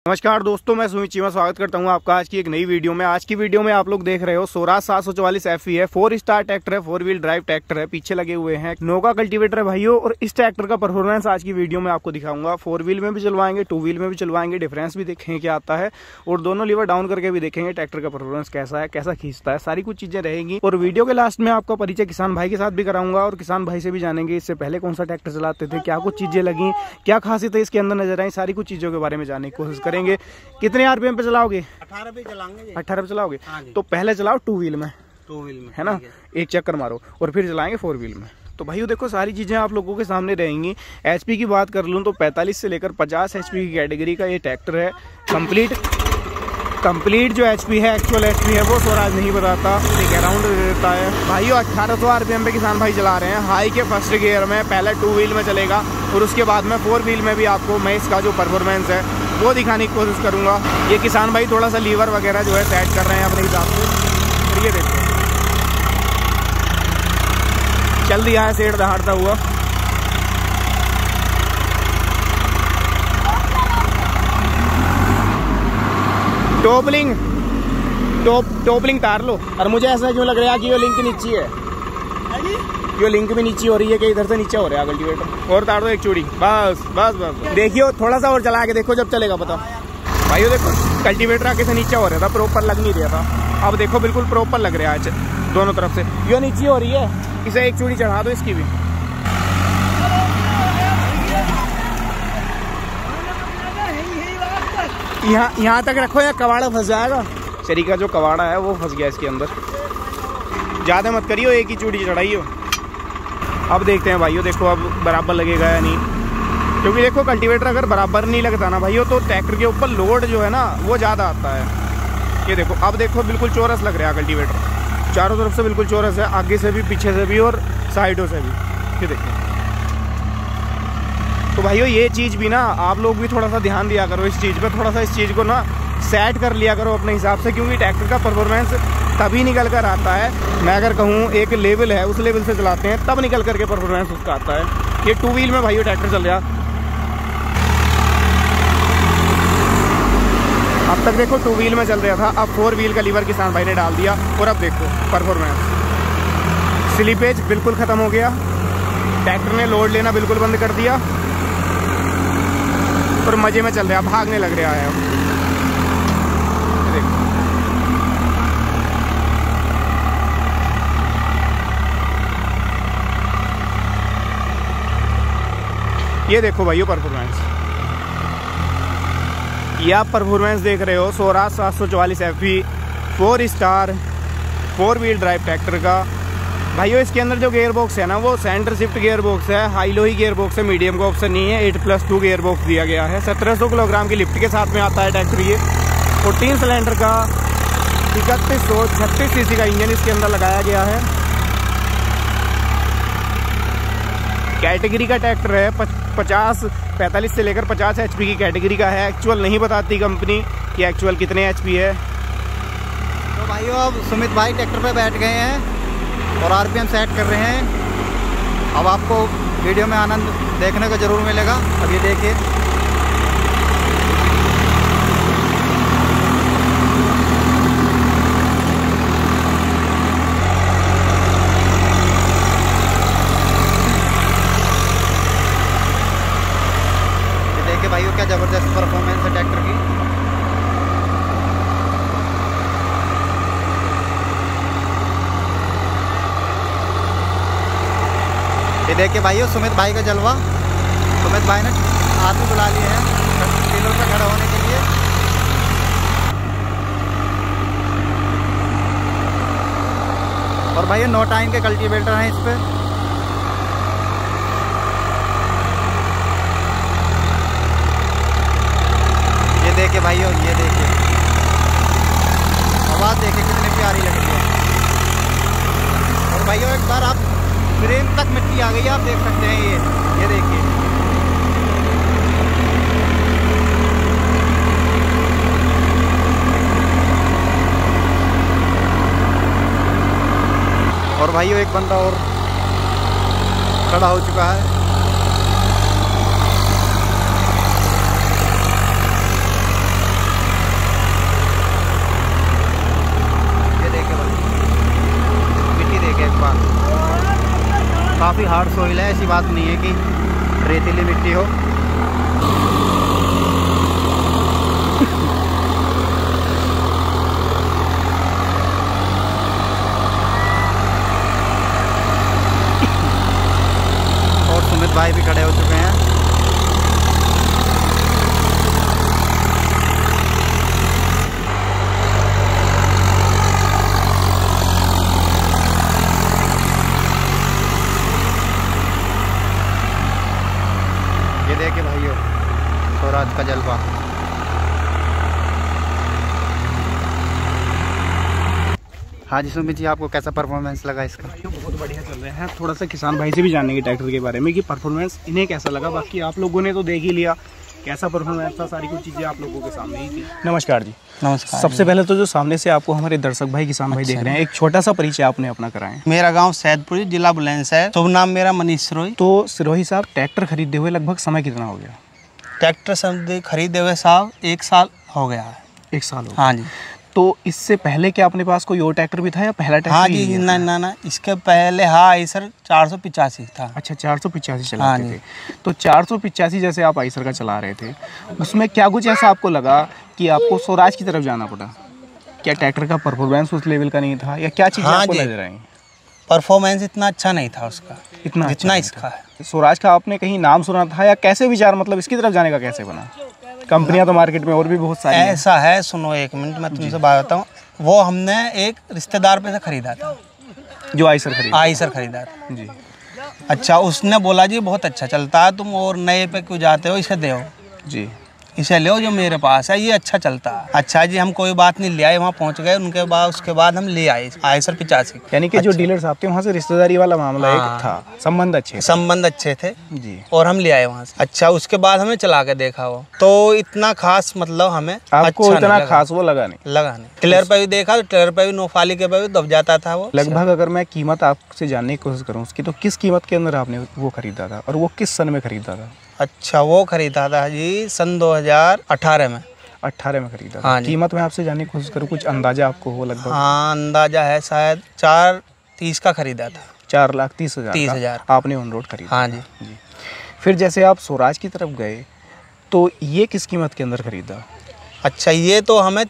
नमस्कार दोस्तों, मैं सुमित चीमा स्वागत करता हूं आपका आज की एक नई वीडियो में। आज की वीडियो में आप लोग देख रहे हो स्वराज 744 FE है। 4 स्टार ट्रैक्टर है, 4 व्हील ड्राइव ट्रैक्टर है। पीछे लगे हुए हैं नोका कल्टीवेटर है भाइयों। और इस ट्रैक्टर का परफॉर्मेंस आज की वीडियो में आपको दिखाऊंगा। 4 व्हील में भी चलवाएंगे, 2 व्हील में भी चलवाएंगे, डिफरेंस भी देखेंगे क्या आता है और दोनों लीवर डाउन करके भी देखेंगे ट्रैक्टर का परफॉर्मेंस कैसा है, कैसा खींचता है, सारी कुछ चीजें रहेंगी। और वीडियो के लास्ट में आपका परिचय किसान भाई के साथ भी कराऊंगा और किसान भाई से भी जानेंगे इससे पहले कौन सा ट्रैक्टर चलाते थे, क्या कुछ चीजें लगी, क्या खासियत है इसके अंदर नजर आई, सारी कुछ चीजों के बारे में जानने की कोशिश करेंगे। कितने RPM पे चलाओगे? 18 पे चलाएंगे। 18 पे चलाओगे? हाँ, तो पहले चलाओ 2 व्हील में, 2 व्हील में है ना, एक चक्कर मारो और फिर चलाएंगे 4 व्हील में। तो भाइयों देखो सारी चीजें आप लोगों के सामने रहेंगी। HP की बात कर लूँ तो 45 से लेकर 50 HP की कैटेगरी का ये ट्रैक्टर है। कंप्लीट जो HP है, एक्चुअल HP है, वो स्वराज नहीं बताता, एक अराउंड देता है। भाइयों 1800 RPM पे किसान भाई चला रहे हैं हाई के फर्स्ट गियर में। पहले 2 व्हील में चलेगा और उसके बाद में 4 व्हील में भी आपको मैं इसका जो परफॉर्मेंस है वो दिखाने की कोशिश करूंगा। ये किसान भाई थोड़ा सा लीवर वगैरह जो है सेट कर रहे हैं अपने हिसाब से। और ये देखो चल दिया है सेठ दहाड़ता हुआ। टॉपलिंग तार लो। और मुझे ऐसा क्यों लग रहा है कि ये लिंक नीचे है, ये लिंक भी नीचे हो रही है कि इधर से नीचे हो रहा है कल्टीवेटर। और तार दो एक चूड़ी, बस बस बस। देखियो थोड़ा सा और चला के देखो जब चलेगा पता। भाइयों देखो कल्टीवेटर आगे से नीचे हो रहा था, प्रॉपर लग नहीं रहा था। अब देखो बिल्कुल प्रॉपर लग रहा है दोनों तरफ से। ये नीचे हो रही है, इसे एक चूड़ी चढ़ा दो इसकी भी। यहाँ तक रखो या कवाड़ा फंस जाएगा। शरीर का जो कवाड़ा है वो फंस गया इसके अंदर। ज्यादा मत करियो, एक ही चूड़ी चढ़ाइयो। अब देखते हैं भाइयों, देखो अब बराबर लगेगा या नहीं। क्योंकि देखो कल्टीवेटर अगर बराबर नहीं लगता ना भाइयों तो ट्रैक्टर के ऊपर लोड जो है ना वो ज़्यादा आता है। ये देखो अब देखो बिल्कुल चौरस लग रहा है कल्टीवेटर, चारों तरफ से बिल्कुल चौरस है, आगे से भी, पीछे से भी और साइडों से भी। ये देखो तो भाइयों ये चीज़ भी ना आप लोग भी थोड़ा सा ध्यान दिया करो इस चीज़ पर, थोड़ा सा इस चीज़ को ना सेट कर लिया करो अपने हिसाब से। क्योंकि ट्रैक्टर का परफॉर्मेंस तभी निकल कर आता है, मैं अगर कहूँ एक लेवल है उस लेवल से चलाते हैं तब निकल करके परफॉर्मेंस उसका आता है। ये 2 व्हील में भाइयों ट्रैक्टर चल रहा। अब तक देखो 2 व्हील में चल रहा था, अब 4 व्हील का लीवर किसान भाई ने डाल दिया और अब देखो परफॉर्मेंस। स्लिपेज बिल्कुल ख़त्म हो गया, ट्रैक्टर ने लोड लेना बिल्कुल बंद कर दिया और मज़े में चल रहा, भागने लग रहा है। ये देखो भाइयों परफॉर्मेंस, ये आप परफॉर्मेंस देख रहे हो Swaraj 744 FE 4 star 4 wheel drive tractor का। भाइयों इसके अंदर जो गियर बॉक्स है ना वो सेंटर शिफ्ट गियर बॉक्स है, हाई लो ही गियर बॉक्स है, मीडियम का ऑप्शन नहीं है। 8+2 गियर बॉक्स दिया गया है। 1700 किलोग्राम की लिफ्ट के साथ में आता है ट्रैक्टर ये। 14 सिलेंडर का 3136 cc का इंजन इसके अंदर लगाया गया है। कैटेगरी का ट्रैक्टर है, 45 से लेकर 50 HP की कैटेगरी का है। एक्चुअल नहीं बताती कंपनी कि एक्चुअल कितने HP है। तो भाइयों अब सुमित भाई ट्रैक्टर पे बैठ गए हैं और RPM सेट कर रहे हैं। अब आपको वीडियो में आनंद देखने को जरूर मिलेगा। अब ये देखिए भाइयों क्या ज़बरदस्त परफॉर्मेंस है ट्रैक्टर की। ये देखिए भाइयों सुमित भाई का जलवा। सुमित भाई ने आदमी बुला लिए हैं टीलों पे खड़ा होने के लिए। और भाइयों 9 टाइम के कल्टीवेटर हैं इस पे। देखिए भाइयों, ये देखिए आवाज़ देखिए कितनी प्यारी लग रही है। और भाइयों एक बार आप फ्रेम तक मिट्टी आ गई, आप देख सकते हैं। ये देखिए और भाइयों एक बंदा और खड़ा हो चुका है। काफ़ी हार्ड सोइल है, ऐसी बात नहीं है कि रेतीली मिट्टी हो। और सुमित भाई भी खड़े हो चुके हैं। ये देखिए भाइयों, स्वराज का जलवा। हाँ जी सुमित जी, आपको कैसा परफॉर्मेंस लगा इसका? बहुत बढ़िया चल रहे हैं। थोड़ा सा किसान भाई से भी जानेंगे ट्रैक्टर के बारे में कि परफॉर्मेंस इन्हें कैसा लगा। बाकी आप लोगों ने तो देख ही लिया कैसा परफॉर्मेंस था, सारी कुछ चीज़ें आप लोगों के सामने ही थी। नमस्कार जी। नमस्कार। सबसे पहले तो जो सामने से आपको हमारे दर्शक भाई किसान भाई देख रहे हैं, एक छोटा सा परिचय आपने अपना कराएं। मेरा गांव सैदपुर, जिला बुलंदशहर। शुभ नाम मेरा मनीष सिरोही। तो सिरोही साहब, ट्रैक्टर खरीदते हुए लगभग समय कितना हो गया? ट्रैक्टर खरीदे हुए साहब 1 साल हो गया है। 1 साल हो गया। हाँ जी। तो इससे पहले क्या अपने पास कोई और ट्रैक्टर भी था या पहला ट्रैक्टर? हाँ जी, ना इसके पहले हाँ आइसर 485 था। अच्छा, 485 चलाते थे। तो 485 जैसे आप आइसर का चला रहे थे, उसमें क्या कुछ ऐसा आपको लगा कि आपको स्वराज की तरफ जाना पड़ा? क्या ट्रैक्टर का परफॉर्मेंस उस लेवल का नहीं था या क्या चीज़ें आपको नजर आई? परफॉर्मेंस इतना अच्छा नहीं था उसका, इतना जितना अच्छा इसका है। स्वराज का आपने कहीं नाम सुना था या कैसे विचार, मतलब इसकी तरफ जाने का कैसे बना? कंपनियां तो मार्केट में और भी बहुत सारी ऐसा है, सुनो 1 मिनट मैं तुमसे बात बताऊँ। वो हमने एक रिश्तेदार पे से खरीदा था, जो आइसर खरीदा था जी। अच्छा, उसने बोला जी बहुत अच्छा चलता है, तुम और नए पे क्यों जाते हो, इसे दो जी, इसे लो जो मेरे पास है, ये अच्छा चलता है। अच्छा जी, हम कोई बात नहीं ले आए, वहाँ पहुँच गए। उनके बाद उसके बाद हम ले आए आइसर 85। यानी कि जो डीलर साहब थे वहाँ से रिश्तेदारी वाला मामला एक था, संबंध अच्छे थे जी, और हम ले आए वहाँ से। अच्छा, उसके बाद हमें चला के देखा वो, तो इतना खास मतलब हमें आपको अच्छा इतना खास वो लगा नहीं। टिलर पे भी देखा तो टिलर पे भी नोफाली के पे भी दब जाता था वो। लगभग अगर मैं कीमत आपसे जानने की कोशिश करूँ उसकी, तो किस कीमत के अंदर आपने वो खरीदा था और वो किस सन में खरीदा था? अच्छा, वो खरीदा था जी सन 2018 में। 18 में खरीदा था। हाँ जी। कीमत में आपसे जानने की कोशिश करूँ, कुछ अंदाजा आपको हो लगभग? हाँ, अंदाजा है शायद 430 का खरीदा था। 4,30,000 आपने ऑन रोड खरीदा? हाँ जी। जी। फिर जैसे आप स्वराज की तरफ गए तो ये किस कीमत के अंदर खरीदा? अच्छा, ये तो हमें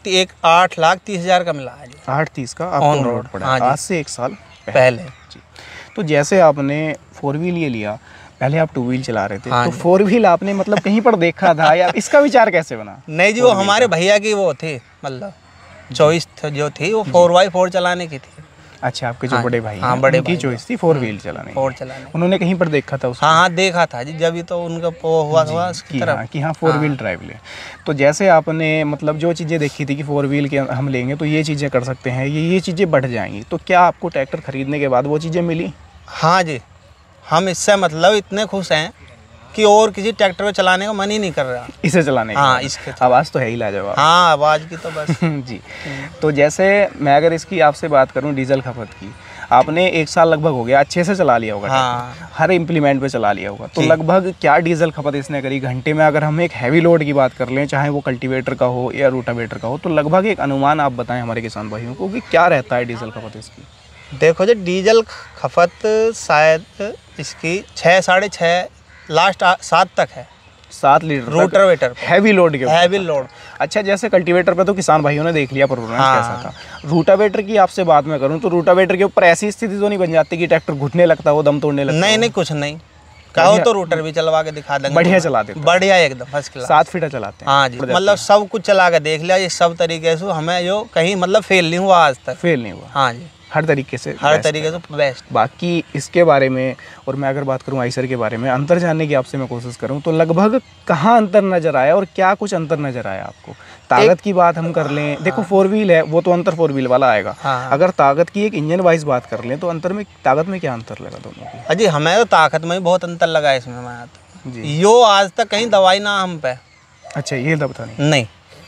8,30,000 का मिला है जी। 8,30 का आपको ऑन रोड पड़ा? हाँ जी। आज से 1 साल पहले जी। तो जैसे आपने 4 व्हील ये लिया, पहले आप 2 व्हील चला रहे थे, हाँ तो जी। 4 व्हील आपने मतलब कहीं पर देखा था या इसका विचार कैसे बना? नहीं जी, वो हमारे भैया की वो थी, मतलब चॉइस जो थी वो 4x4 चलाने की थी। अच्छा, आपके जो बड़े भाई हाँ, हैं, बड़े उनकी भाई चॉइस थी 4 व्हील चलाने की। उन्होंने कहीं पर देखा था उसको? हाँ, देखा था जी, जब तो उनका हुआ उसकी तरफ कि हाँ 4 व्हील ड्राइव ले। तो जैसे आपने मतलब जो चीज़ें देखी थी कि 4 व्हील के हम लेंगे तो ये चीज़ें कर सकते हैं, ये चीज़ें बढ़ जाएंगी, तो क्या आपको ट्रैक्टर खरीदने के बाद वो चीज़ें मिली? हाँ जी, हम इससे मतलब इतने खुश हैं कि और किसी ट्रैक्टर को चलाने का मन ही नहीं कर रहा। इसे चलाने हाँ, की इसके आवाज़ तो है ही लाजवाब। हाँ, आवाज़ की तो बस जी। तो जैसे मैं अगर इसकी आपसे बात करूं डीजल खपत की, आपने 1 साल लगभग हो गया, अच्छे से चला लिया होगा। हाँ, हर इम्प्लीमेंट पे चला लिया होगा, तो लगभग क्या डीजल खपत इसने करी घंटे में? अगर हम एक हैवी लोड की बात कर लें, चाहे वो कल्टीवेटर का हो या रूटावेटर का हो, तो लगभग एक अनुमान आप बताएं हमारे किसान भाइयों को कि क्या रहता है डीजल खपत इसकी? देखो जी, डीजल खपत शायद इसकी 6 साढ़े 6 लास्ट 7 तक है। 7 लीटर रोटावेटर हैवी लोड के? Heavy load. अच्छा, जैसे कल्टीवेटर पे तो किसान भाइयों ने देख लिया परफॉर्मेंस कैसा था। रूटावेटर की आपसे बात मैं करूं तो रूटावेटर के ऊपर ऐसी स्थिति तो नहीं बन जाती कि ट्रैक्टर घुटने लगता हो, दम तोड़ने लगता? नहीं, कुछ नहीं, कहो तो रूटर भी चलवा के दिखा देंगे। बढ़िया चलाते, बढ़िया एकदम फर्स्ट क्लास। 7 फीटा चलाते हैं? हाँ जी, मतलब सब कुछ चला के देख लिया, ये सब तरीके से हमें जो कहीं मतलब फेल नहीं हुआ आज तक। फेल नहीं हुआ? हाँ जी, हर तरीके से बेस्ट। बाकी इसके बारे में, और मैं अगर बात करूं आइसर के बारे में, अंतर जानने की आपसे मैं कोशिश करूं तो लगभग कहाँ अंतर नज़र आया और क्या कुछ अंतर नज़र आया आपको? ताकत की बात हम कर लें, देखो 4 व्हील है वो तो अंतर 4 व्हील वाला आएगा। अगर ताकत की एक इंजन वाइज बात कर लें तो अंतर में, ताकत में क्या अंतर लगा दोनों की? अजी, हमें तो ताकत में भी बहुत अंतर लगा इसमें। मैं तो यो आज तक कहीं दवाई ना हम पे। अच्छा, ये दबता नहीं?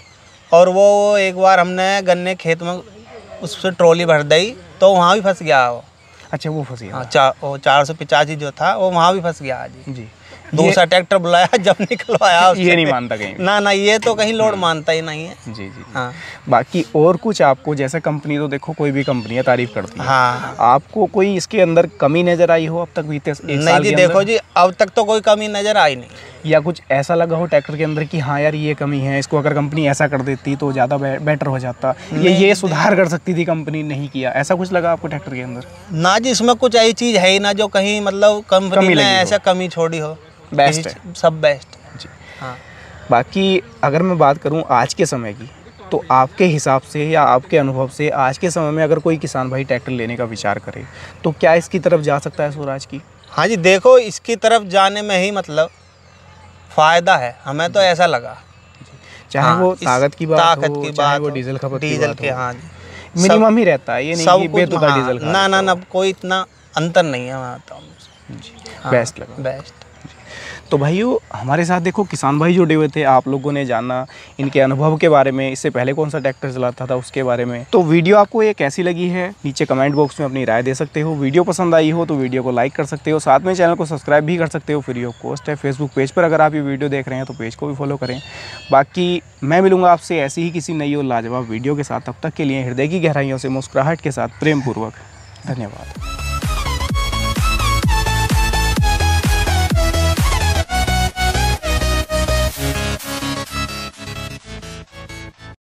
और वो एक बार हमने गन्ने खेत में उससे ट्रॉली भर दी तो वहाँ भी फंस गया वो। अच्छा, वो फंस गया? हाँ, 485 जो था वो वहाँ भी फंस गया जी। दूसरा ट्रैक्टर बुलाया जब निकलवाया ये नहीं मानता कहीं? ना ये तो कहीं लोड मानता ही नहीं है। जी जी। हाँ। बाकी और कुछ आपको, जैसे कंपनी तो देखो कोई भी कंपनी है तारीफ करती है, हाँ, आपको कोई इसके अंदर कमी नजर आई हो अब तक बीते एक नहीं साल जी के देखो अंदर? जी अब तक तो कोई कमी नजर आई नहीं। या कुछ ऐसा लगा हो ट्रैक्टर के अंदर कि हाँ यार ये कमी है, इसको अगर कंपनी ऐसा कर देती तो ज़्यादा बेटर हो जाता, ये सुधार कर सकती थी कंपनी, नहीं किया, ऐसा कुछ लगा आपको ट्रैक्टर के अंदर? ना जी इसमें कुछ ऐसी चीज़ है ही ना जो कहीं मतलब कंपनी ने ऐसा कमी छोड़ी हो। बेस्ट है, सब बेस्ट जी। हाँ। बाकी अगर मैं बात करूं आज के समय की, तो आपके हिसाब से या आपके अनुभव से आज के समय में अगर कोई किसान भाई ट्रैक्टर लेने का विचार करे तो क्या इसकी तरफ जा सकता है स्वराज की? हाँ जी देखो इसकी तरफ जाने में ही मतलब फ़ायदा है, हमें तो ऐसा लगा। चाहे हाँ, वो ताकत की बात हो, की चाहे बात वो हो, डीजल खपत की डीजल बात के, हो, हाँ जी मिनिमम ही रहता है, ये नहीं कि बेतुका हाँ, डीजल ना कोई इतना अंतर नहीं है वहाँ तो। हाँ, बेस्ट लगा। बेस्ट। तो भाइयों हमारे साथ देखो किसान भाई जुड़े हुए थे, आप लोगों ने जाना इनके अनुभव के बारे में, इससे पहले कौन सा ट्रैक्टर चलाता था उसके बारे में। तो वीडियो आपको ये कैसी लगी है नीचे कमेंट बॉक्स में अपनी राय दे सकते हो। वीडियो पसंद आई हो तो वीडियो को लाइक कर सकते हो, साथ में चैनल को सब्सक्राइब भी कर सकते हो, फ्री ऑफ कॉस्ट है। फेसबुक पेज पर अगर आप ये वीडियो देख रहे हैं तो पेज को भी फॉलो करें। बाकी मैं मिलूंगा आपसे ऐसी ही किसी नई और लाजवाब वीडियो के साथ, तब तक के लिए हृदय की गहराइयों से मुस्कुराहट के साथ प्रेम पूर्वक धन्यवाद।